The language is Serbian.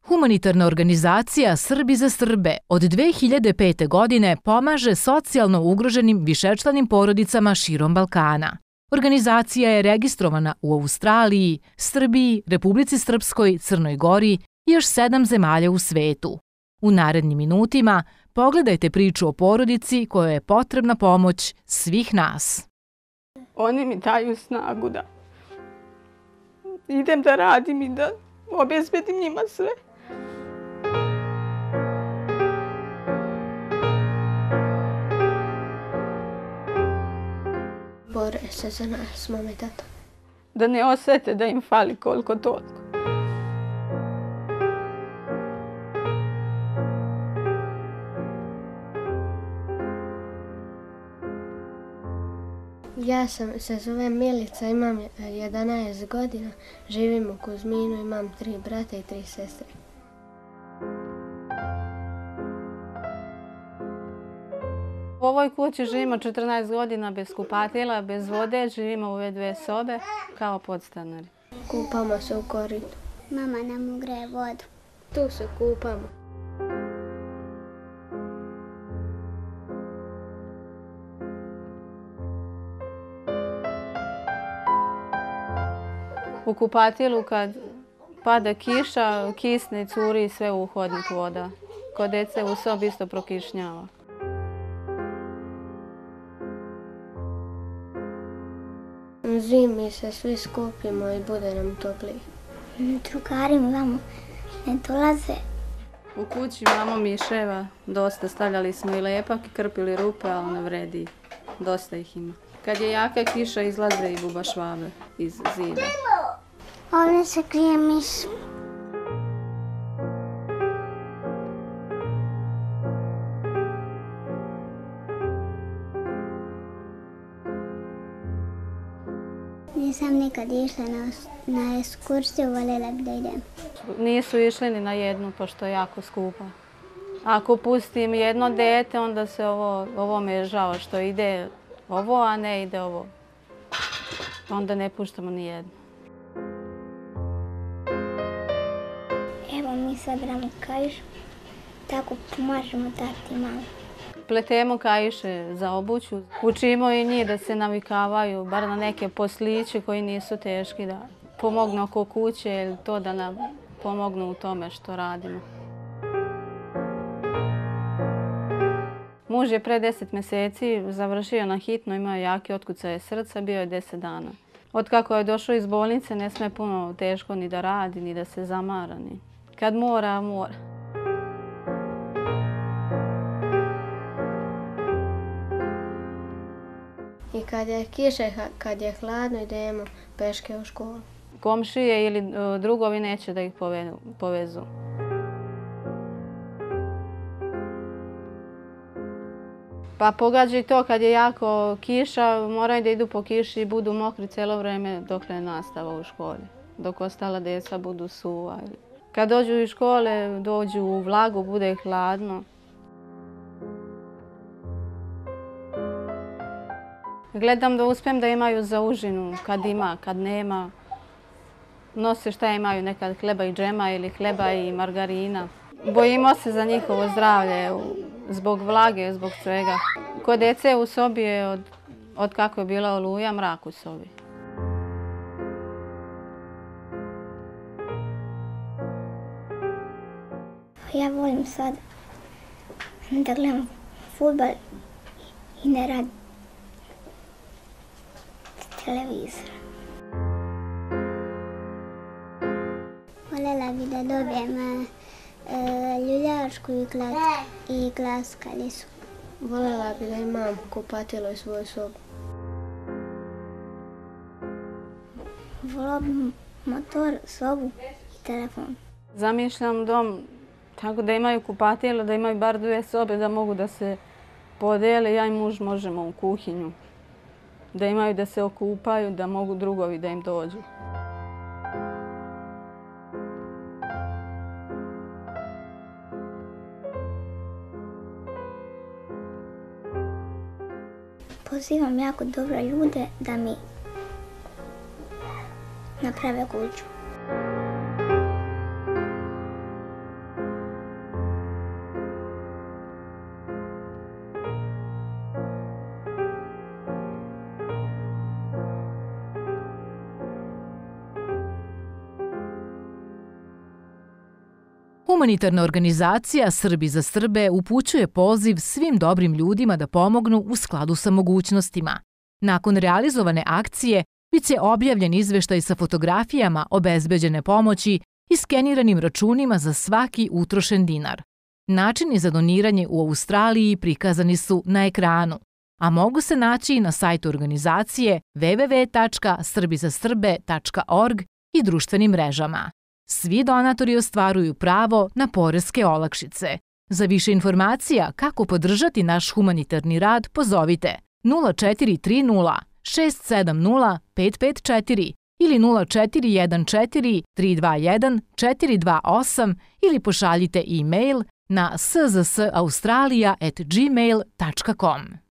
Humanitarna organizacija Srbi za Srbe od 2005. godine pomaže socijalno ugroženim višečlanim porodicama širom Balkana. Organizacija je registrovana u Australiji, Srbiji, Republici Srpskoj, Crnoj Gori i još 7 zemalja u svetu. U narednim minutima pogledajte priču o porodici kojoj je potrebna pomoć svih nas. Oni mi daju snagu da idem da radim i da obezbedim njima sve. Bore se za nas, mama i tata. Da ne osete da im fali koliko toliko. Ja se zovem Milica, imam 11 godina, živim u Kuzminu, imam 3 brata i 3 sestre. U ovoj kući živimo 14 godina bez kupatila, bez vode, živimo u ove 2 sobe kao podstanari. Kupamo se u koritu. Mama nam ugreje vodu. Tu se kupamo. U kupatilu kad pada kiša, kisne, curi sve u hodnik voda. Kod dece u sobi isto prokišnjava. Zimi se svi skupimo i bude nam toplije. Drugari mi vamo ne dolaze. U kući imamo miševa, dosta. Stavljali smo i lepak i krpili rupe, ali ne vredi. Dosta ih ima. Kad je jaka kiša, izlaze i bubašvabe iz zida. Ovdje se krije miš. Nisam nikad išla na ekskursiju, voljela bi da idem. Nisu išli ni na jednu, pošto je jako skupa. Ako pustim jedno dete, onda se ovo me je žao što ide ovo, a ne ide ovo. Onda ne puštamo ni jedno. Evo mi sabramo kaiš, tako pomažemo tati i mami. Pletemo kaiše za obuću. Učimo i njih da se navikavaju, bar na neke posliće koji nisu teški, da pomognu oko kuće ili to da nam pomognu u tome što radimo. Muž je pre 10 mjeseci završio na hitno, imao je jake otkucaje srca, bio je 10 dana. Od kako je došao iz bolnice ne sme puno teško ni da radi, ni da se zamara. Kad mora, mora. I kad je kiše, kad je hladno, idemo peške u školu. Komšije ili drugovi neće da ih povezu. Pa pogađa i to kad je jako kiša, moraju da idu po kiši i budu mokri cijelo vrijeme dok je nastava u školi. Dok ostala djeca budu suva. Kad dođu iz škole, dođu u vlagu, bude hladno. Gledam da uspijem da imaju za užinu, kad ima, kad nema. Nose šta imaju, nekad hleba i džema ili hleba i margarina. Bojimo se za njihovo zdravlje, zbog vlage, zbog svega. Kod dece u sobi je, od kako je bila oluja, mrak u sobi. Ja volim sad da gledam fudbal i ne radim televizor. Voljela bi da dobijem ljuljačku i klaskalicu. Voljela bi da imam kupatilo i svoju sobu. Voljela bi motor, sobu i telefon. Zamišljam dom tako da imaju kupatilo, da imaju bar 2 sobe, da mogu da se podele. Ja i muž možemo u kuhinju. Da imaju da se okupaju, da mogu drugovi da im dođu. Pozivam jako dobre ljude da mi naprave kuću. Humanitarna organizacija Srbi za Srbe upućuje poziv svim dobrim ljudima da pomognu u skladu sa mogućnostima. Nakon realizovane akcije, biće objavljen izveštaj sa fotografijama obezbeđene pomoći i skeniranim računima za svaki utrošen dinar. Načini za doniranje u Australiji prikazani su na ekranu, a mogu se naći i na sajtu organizacije www.srbizasrbe.org i društvenim mrežama. Svi donatori ostvaruju pravo na poreske olakšice. Za više informacija kako podržati naš humanitarni rad, pozovite 0430 670 554 ili 0414 321 428 ili pošaljite e-mail na szsaustralia@gmail.com.